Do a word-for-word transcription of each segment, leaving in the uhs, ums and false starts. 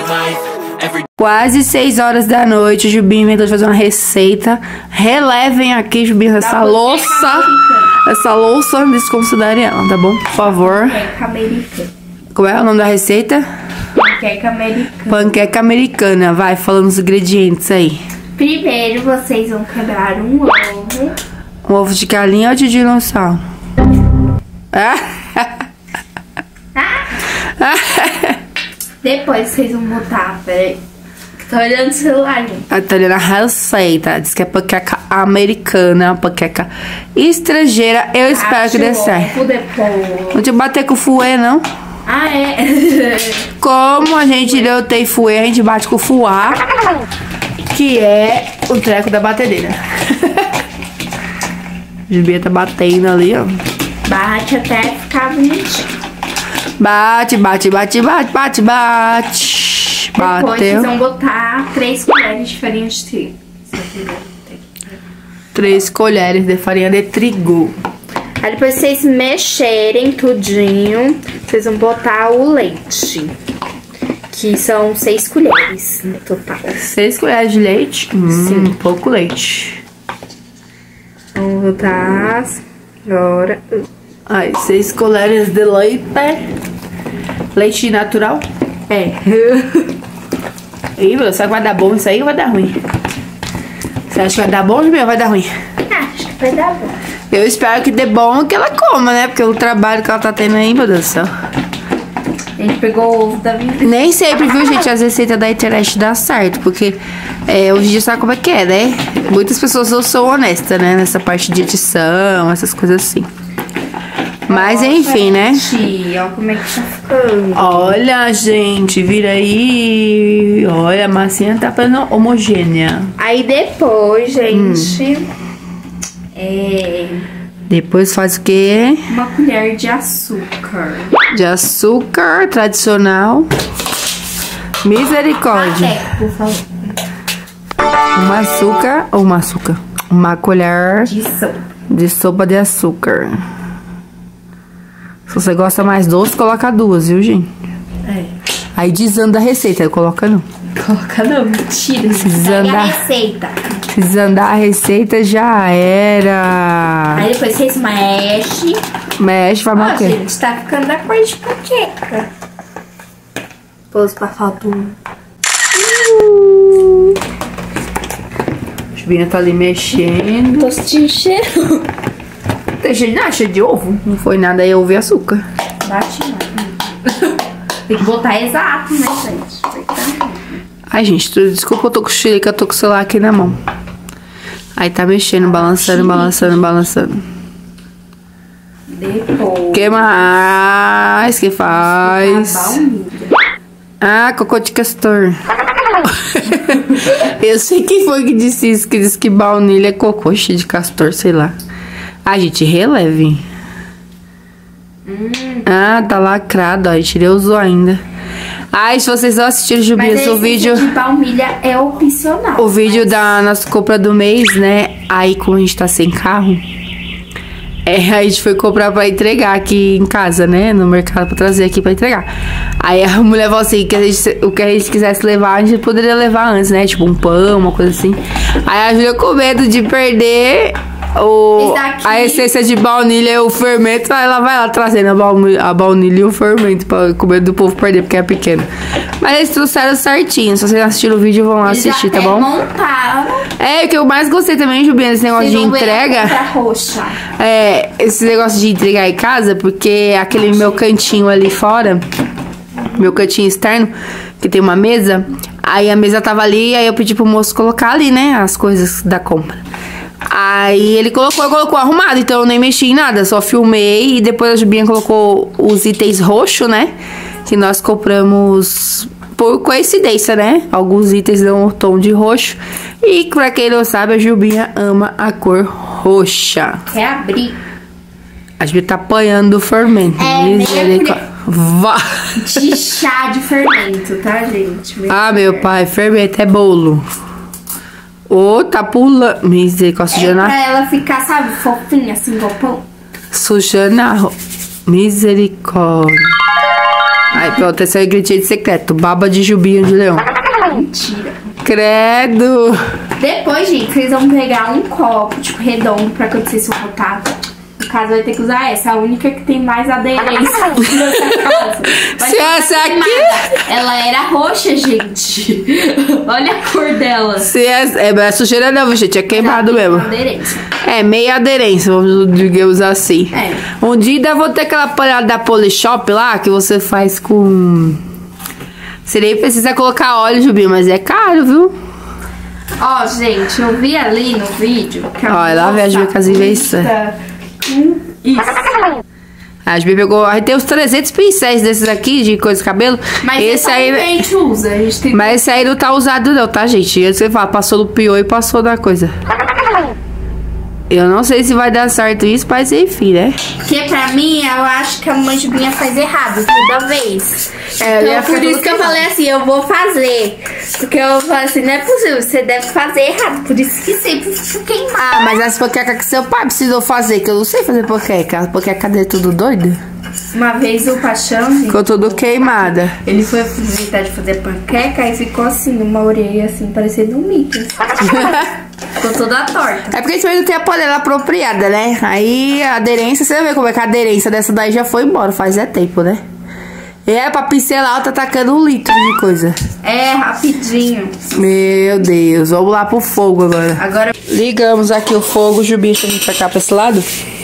Quase seis horas da noite, o Jubinho inventou de fazer uma receita. Relevem aqui, Jubinho, essa louça. Essa louça, desconsidere ela, tá bom? Por favor. Panqueca americana. Qual é o nome da receita? Panqueca americana. Panqueca americana. Vai, falando os ingredientes aí. Primeiro, vocês vão quebrar um ovo. Um ovo de galinha ou de dinossauro? Ah? Ah? Depois vocês vão botar, peraí. Tô olhando o celular, gente. Ela tá olhando a receita. Diz que é panqueca americana, panqueca estrangeira. Eu espero que dê certo. Depois. Não te bater com o fouet, não? Ah, é? Como a gente não tem fouet, a gente bate com o fouá, que é o treco da batedeira. A Jubinha tá batendo ali, ó. Bate até ficar bonitinho. Bate, bate, bate, bate, bate, bate. Depois Bateu. vocês vão botar três colheres de farinha de trigo. Três colheres de farinha de trigo. Aí depois vocês mexerem tudinho, vocês vão botar o leite. Que são seis colheres no total. Seis colheres de leite? Hum, Sim. Pouco leite. Vamos botar agora. Aí, seis colheres de leite. Leite natural? É. Ih, será que vai dar bom isso aí ou vai dar ruim? Você acha que vai dar bom, Jubinha, ou vai dar ruim? Acho que vai dar bom. Eu espero que dê bom que ela coma, né? Porque o trabalho que ela tá tendo aí, meu Deus do céu. A gente pegou o ovo da vida. Nem sempre, viu, gente? As receitas da internet dá certo. Porque é, hoje em dia sabe como é que é, né? Muitas pessoas não são honestas, né? Nessa parte de edição, essas coisas assim. Mas Nossa, enfim, né? Gente, olha como é que tá ficando. Olha, gente, vira aí. Olha, a massinha tá ficando homogênea. Aí depois, gente, Hum. é Depois faz o quê? uma colher de açúcar. De açúcar tradicional. Misericórdia. Até, por favor. Uma açúcar ou uma açúcar? Uma colher De sopa. de sopa de açúcar. Se você gosta mais doce, coloca duas, viu, gente? É. Aí desanda a receita, coloca não. Coloca não, mentira. Se Pega a desandar, receita. se desandar a receita, já era. Aí depois vocês mexem. Mexe, vai Ó, marcar. gente, tá ficando da cor de panqueca. Pôs pra tudo. A Jubinha tá ali mexendo. Tô sentindo cheiro. Tem cheio de nada, cheio de ovo. Não foi nada aí, ovo e açúcar. Bate não. Tem que botar exato, né, gente? Porque... Ai, gente, tu- desculpa, eu tô com o chile, que eu tô com o celular aqui na mão. Aí tá mexendo, balançando, chile. balançando, balançando. Depois. O que mais que faz? A baunilha. Ah, cocô de castor. Eu sei quem foi que disse isso, que disse que baunilha é cocô cheio de castor, sei lá. Ah, gente, releve. Hum. Ah, tá lacrado, ó. A gente nem usou ainda. Ai, se vocês não assistiram, Jubinha, Mas o esse vídeo... de baunilha é opcional. O vídeo da nossa compra do mês, né? Aí, como a gente tá sem carro, é, a gente foi comprar pra entregar aqui em casa, né? No mercado, pra trazer aqui pra entregar. Aí a mulher falou assim, que a gente, o que a gente quisesse levar, a gente poderia levar antes, né? Tipo um pão, uma coisa assim. Aí a Júlia, com medo de perder o, a essência de baunilha e o fermento, aí ela vai lá trazendo a baunilha, a baunilha e o fermento, pra, com medo do povo perder, porque é pequeno. Mas eles trouxeram certinho. Se vocês assistiram o vídeo, vão lá Eles assistir, tá até bom? montaram. É, o que eu mais gostei também, Jubinha, desse negócio Vocês de vão ver a entrega. compra roxa. É, esse negócio de entregar em casa, porque aquele meu cantinho ali fora, meu cantinho externo, que tem uma mesa, aí a mesa tava ali, aí eu pedi pro moço colocar ali, né, as coisas da compra. Aí ele colocou, colocou arrumado, então eu nem mexi em nada, só filmei e depois a Jubinha colocou os itens roxos, né, que nós compramos por coincidência, né, alguns itens dão um tom de roxo. E pra quem não sabe, a Jubinha ama a cor roxa. Quer abrir A Jubinha tá apanhando do fermento. É, Misericórdia. Vá. de chá de fermento, tá, gente? Ah, meu pai, fermento é bolo. Ô, oh, tá pulando. Misericórdia, É sujando a... pra ela ficar, sabe, fofinha, assim, igual pão. Sujando a... Misericórdia. Aí, pronto, esse é o ingrediente secreto. Baba de jubinha de leão. Mentira. Credo. Depois, gente, vocês vão pegar um copo, tipo, redondo, pra quando vocês for botar. No caso, vai ter que usar essa, a única que tem mais aderência nessa casa. Se essa aqui... Ela era roxa, gente. Olha a cor dela. Se essa... É, é sujeira não, gente, é queimado mesmo. Aderência. É, meia aderência, vamos digamos assim. É. Um dia ainda vou ter aquela panela da Polishop lá, que você faz com... Você nem precisa colocar óleo, Jubinho, mas é caro, viu? Ó, gente, eu vi ali no vídeo... Que Ó, ela vê a Jubi com as invenções. Isso. A Jubi pegou... Aí tem uns trezentos pincéis desses aqui, de coisa de cabelo. Mas esse aí... a gente usa. A gente tem... Mas esse aí não tá usado não, tá, gente? Antes você fala, passou no pior e passou da coisa. Eu não sei se vai dar certo isso, mas enfim, né? Porque pra mim, eu acho que a mamãe Jubinha faz errado toda vez. É, eu ia Então, por ficar isso que eu tudo falei assim, eu vou fazer. Porque eu falei assim, não é possível, você deve fazer errado. Por isso que sempre fica queimado. Ah, mas as panquecas que seu pai precisou fazer, que eu não sei fazer panqueca. As panquecas dele tudo doido. Uma vez o Paixão, gente, Ficou tudo queimada. ele foi aproveitar de fazer panqueca e ficou assim, uma orelha assim, parecendo um Mickey. Ficou toda torta. É porque a gente não tem a panela apropriada, né? Aí a aderência, você vai ver como é que a aderência dessa daí já foi embora, faz é tempo, né? E é pra pincelar, tá tacando um litro de coisa. É, rapidinho. Meu Deus, vamos lá pro fogo agora. Agora... Ligamos aqui o fogo, Jubi, deixa eu vir pra cá, pra esse lado.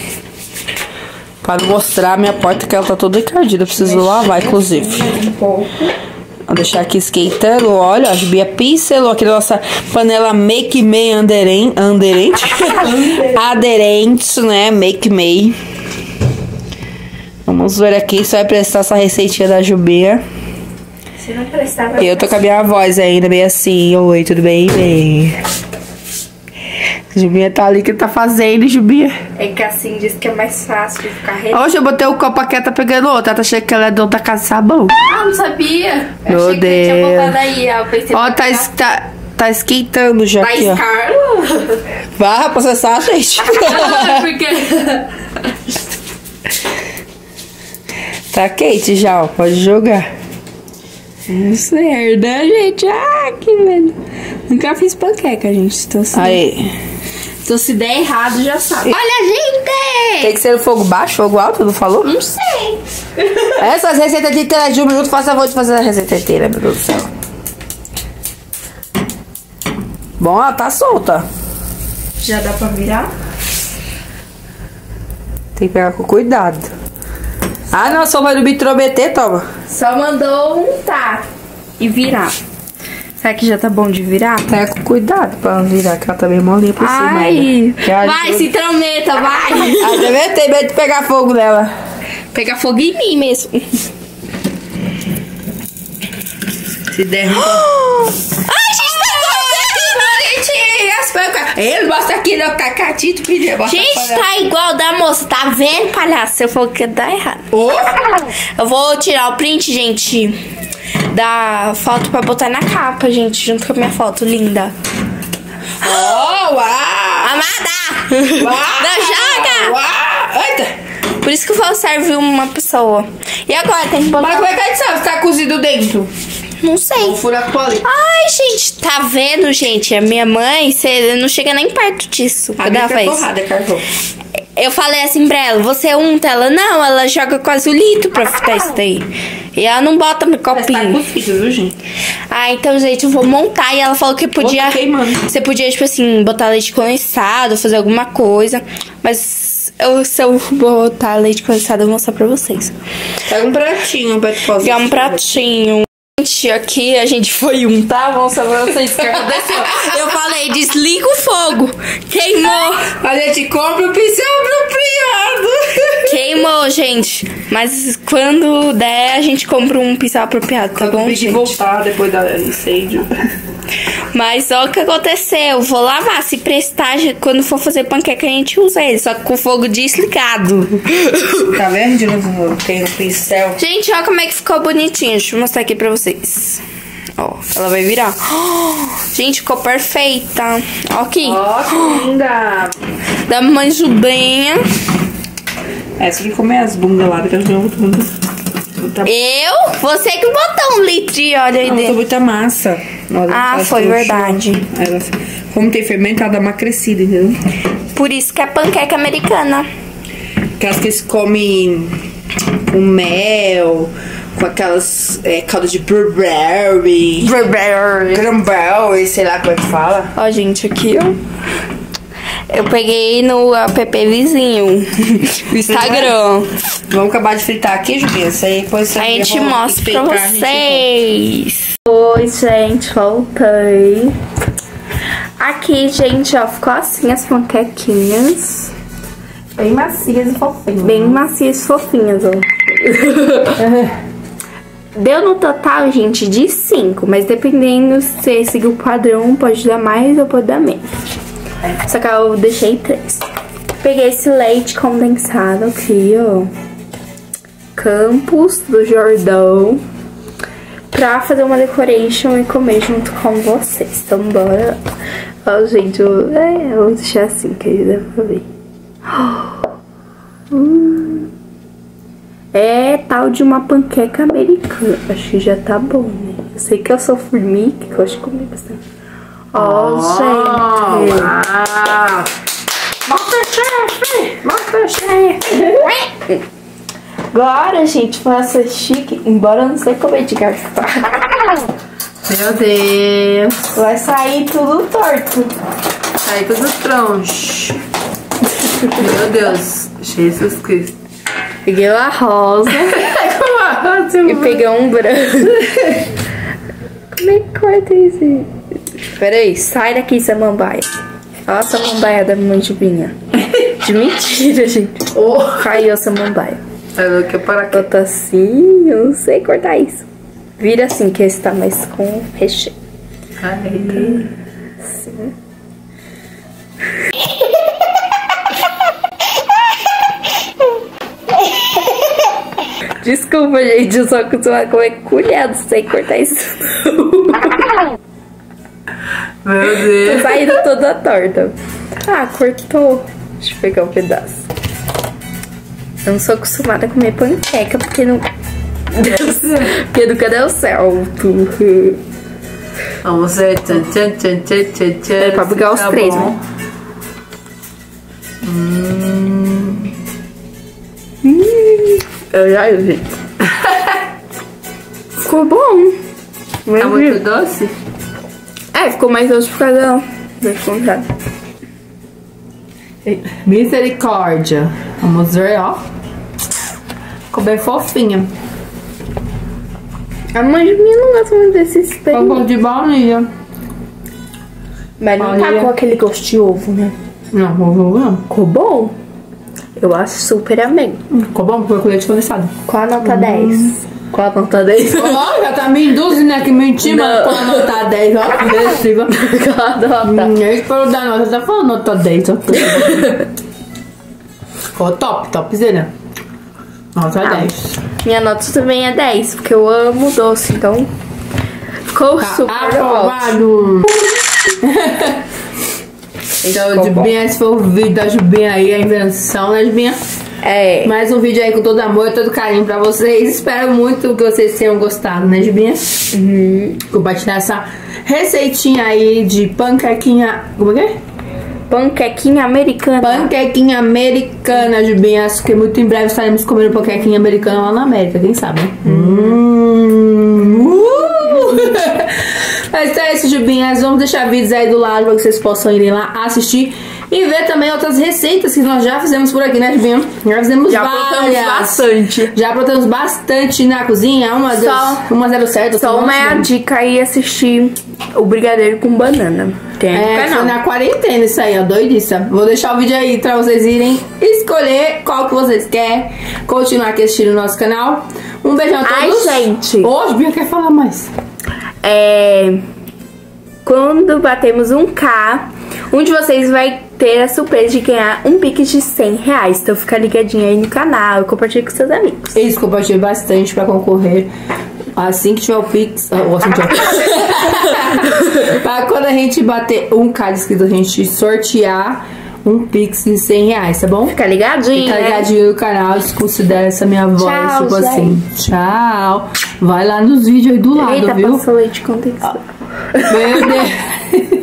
Para mostrar a minha porta que ela tá toda encardida. Preciso lavar, inclusive. Um pouco. Vou deixar aqui esquentando o óleo. A Jubia pincelou aqui na nossa panela Make Me Aderente. Aderente? Aderentes, né? Make Me. Vamos ver aqui se vai prestar essa receitinha da Jubia. Se não prestar, vai... Eu tô com a minha voz ainda, bem assim. Oi, tudo bem? Bem. Jubinha tá ali que tá fazendo, Jubinha. É que assim diz que é mais fácil de ficar reto. Hoje eu botei o copo aqui, ela tá pegando outra. Ela tá achando que ela é dona da casa de sabão. Ah, não sabia. Eu Meu achei que eu tinha Deus. botado aí. Eu pensei Ó, que tá, era- es- tá, tá esquentando já Tá aqui, ó. escarlo? Vai processar a gente. Ah, porque... Tá quente já, ó. Pode jogar. Isso é, né, gente? Ah, que medo. Nunca fiz panqueca, gente. Então, se... Aí. Então se der errado, já sabe. Olha, gente! Tem que ser o fogo baixo, fogo alto, não falou? Não sei. Essas receitas de inteira de um minuto, faça favor de fazer a receita inteira, meu Deus do céu. Bom, ela tá solta. Já dá pra virar? Tem que pegar com cuidado. Ah, não, só vai no me intrometer, toma. Só mandou untar e virar. Será que já tá bom de virar? Pega com cuidado pra não virar, que ela tá bem molinha por cima. Ai! ainda. Que Vai, ajuda. se intrometa, vai! Ah, deve ter medo de pegar fogo nela. Pegar fogo em mim mesmo. Se der. Ai, gente, tá gente! As pancas. Ele mostra aqui no cacatito, filho. Gente, tá igual da moça, tá vendo, palhaço? Você falou que dá errado. Oh. Eu vou tirar o print, gente, da foto pra botar na capa, gente, junto com a minha foto linda. Oh, uau! Amada! Uau! Não joga! Uau! Eita! Por isso que o fogo serve uma pessoa. E agora tem que botar... Mas como é que a gente sabe se tá cozido dentro? Não sei. Fura poli. Ai, gente, tá vendo, gente? A minha mãe, você não chega nem perto disso. A Quando minha ela é faz. porrada, é carvão. Eu falei assim pra ela, você unta? Ela, não, ela joga quase o litro pra fritar isso daí. E ela não bota no Mas tá copinho. cozido, viu, gente? Ah, então, gente, eu vou montar. E ela falou que podia... Outra queimando. Você podia, tipo assim, botar leite condensado, fazer alguma coisa. Mas eu, se eu botar leite condensado, eu vou mostrar pra vocês. Pega um pratinho pra te fazer. Pegar um pratinho. Gente, aqui a gente foi untar. Vou mostrar pra vocês o que aconteceu. Eu falei, desliga o fogo. Queimou. A gente compra o pincel apropriado. Queimou, gente. Mas quando der, a gente compra um pincel apropriado, tá bom, Tem que gente? voltar depois do incêndio. Mas olha o que aconteceu. Vou lavar. Se prestar, quando for fazer panqueca, a gente usa ele. Só que com o fogo desligado. Tá vendo? De novo, tem um pincel. Gente, olha como é que ficou bonitinho. Deixa eu mostrar aqui pra vocês. Ó, ela vai virar. Oh, gente, ficou perfeita. Ó aqui. Ó, que linda. Da manjubinha. Essa aqui come as bundas lá, que eu não vou Tá... Eu? Você que botou um litro de óleo aí dentro. muita massa. Olha, ah, foi verdade. Ela, como tem fermento, ela dá uma crescida, entendeu? Por isso que é panqueca americana. Aquelas que eles comem com mel, com aquelas é, caldas de blueberry. Blueberry. Cranberry, sei lá como é que fala. Ó, gente, aqui, ó. Eu peguei no app vizinho. No Instagram. Vamos acabar de fritar aqui, Julinha. Isso aí depois a gente mostra pra vocês. Oi, gente, voltei. Aqui, gente, ó, ficou assim as panquequinhas. Bem macias e fofinhas. Bem macias e fofinhas, ó. Deu no total, gente, de cinco. Mas dependendo se você seguir o padrão, pode dar mais ou pode dar menos. Só que eu deixei três. Peguei esse leite condensado aqui, ó. Campos do Jordão. Pra fazer uma decoration e comer junto com vocês. Então, bora. Ó, gente, eu, é, eu vou deixar assim, que aí dá pra ver. Hum. É tal de uma panqueca americana. Acho que já tá bom, né? Eu sei que eu sou formiga, que eu gosto de comer bastante. Ó, oh, gente. Ah. Masterchef! Masterchef! Agora, gente, faça chique. Embora eu não sei comer de garfo. Meu Deus. Vai sair tudo torto. Sair tudo troncho. Meu Deus. Jesus Cristo. Peguei uma rosa. E peguei um branco. Como é que corta isso? Peraí, sai daqui, samambaia. Olha a samambaia da mamãe Jubinha. De mentira, gente. Oh. Caiu a samambaia. Eu quero parar aqui. Bota assim, eu não sei cortar isso. Vira assim, que esse tá mais com recheio. Aí. Assim. Desculpa, gente, eu só costumo comer colher, não sei cortar isso. Meu Deus. Tô saindo toda torta. Ah, cortou. Deixa eu pegar um pedaço. Eu não sou acostumada a comer panqueca porque não... porque nunca deu certo. Vamos ver. Tchan, tchan, tchan, tchan, tchan. É pra pegar os tá três, bom. né? Hum. Hum. Eu já vi. Ficou bom. Tá muito doce? É, ficou mais doce por causa da contada. Misericórdia. Vamos ver, ó. Ficou bem fofinha. A mãe minha não gosta muito desse Ficou um pouco de baunilha. Mas não baunilha. tá com aquele gosto de ovo, né? Não, ovo não. Ficou bom. Eu acho super amém. Ficou bom porque o leite condensado. Qual a nota hum. dez? Qual a nota dez? Ó, oh, já tá me induzindo aqui, mentir, mano. Qual a nota dez, ó. Agressiva. Qual a nota? Hum, ele falou da nota, tá falando nota dez, ó. Ficou top, topzera. Nota ah, dez. Minha nota também é dez, porque eu amo doce, então... Ficou tá super aprovado. Então, Jubinha, esse foi o vídeo da Jubinha aí, a invenção, né, Jubinha? É. Mais um vídeo aí com todo amor e todo carinho pra vocês. Espero muito que vocês tenham gostado, né, Jubinha? Uhum. Compartilhar essa receitinha aí de panquequinha... Como é que é? Panquequinha americana. Panquequinha americana, Jubinha. Acho que muito em breve estaremos comendo panquequinha americana lá na América, quem sabe, né? Hum. Uh! Mas então é isso, Jubinhas. Vamos deixar vídeos aí do lado para que vocês possam irem lá assistir e ver também outras receitas que nós já fizemos por aqui, né, Jubinha? Já fizemos já várias. bastante. Já aprontamos bastante na cozinha. Uma, só, deu, uma zero certo. Só uma é a dica aí, assistir o brigadeiro com banana. Tem é, canal. Foi na quarentena isso aí, ó, doidiça. Vou deixar o vídeo aí pra vocês irem escolher qual que vocês querem. Continuar aqui assistindo o nosso canal. Um beijão a todos. Ai, gente. Ô, Jubinha quer falar mais. É... Quando batemos um K, um de vocês vai ter a surpresa de ganhar um Pix de cem reais. Então fica ligadinho aí no canal e compartilha com seus amigos. Isso, compartilha bastante pra concorrer. Assim que tiver o Pix... Ou assim que tiver o Pix. Pra quando a gente bater um K de inscrito, a gente sortear um pix de cem reais, tá bom? Fica ligadinho, Fica né? ligadinho no canal, desconsidera essa minha voz, Tchau, tipo gente. assim. Tchau. Vai lá nos vídeos aí do lado, Eita, viu? passou leite condensado. Meu Deus.